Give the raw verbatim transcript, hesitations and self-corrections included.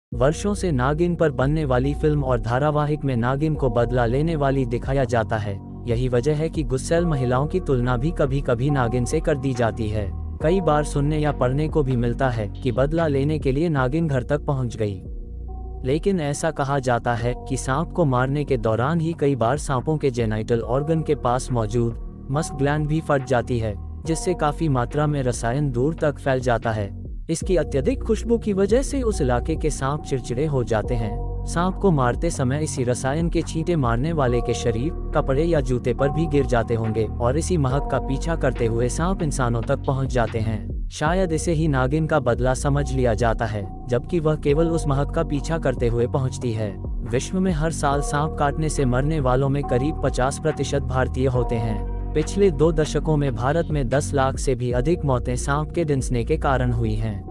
वर्षों से नागिन पर बनने वाली फिल्म और धारावाहिक में नागिन को बदला लेने वाली दिखाया जाता है। यही वजह है कि गुस्सैल महिलाओं की तुलना भी कभी कभी नागिन से कर दी जाती है। कई बार सुनने या पढ़ने को भी मिलता है कि बदला लेने के लिए नागिन घर तक पहुंच गई। लेकिन ऐसा कहा जाता है कि सांप को मारने के दौरान ही कई बार सांपों के जेनाइटल ऑर्गन के पास मौजूद मस्क ग्लैंड भी फट जाती है, जिससे काफी मात्रा में रसायन दूर तक फैल जाता है। इसकी अत्यधिक खुशबू की वजह से उस इलाके के सांप चिड़चिड़े हो जाते हैं। सांप को मारते समय इसी रसायन के छींटे मारने वाले के शरीर, कपड़े या जूते पर भी गिर जाते होंगे और इसी महक का पीछा करते हुए सांप इंसानों तक पहुंच जाते हैं। शायद इसे ही नागिन का बदला समझ लिया जाता है, जबकि वह केवल उस महक का पीछा करते हुए पहुंचती है। विश्व में हर साल सांप काटने से मरने वालों में करीब पचास प्रतिशत भारतीय होते हैं। पिछले दो दशकों में भारत में दस लाख से भी अधिक मौतें सांप के डंसने के कारण हुई हैं।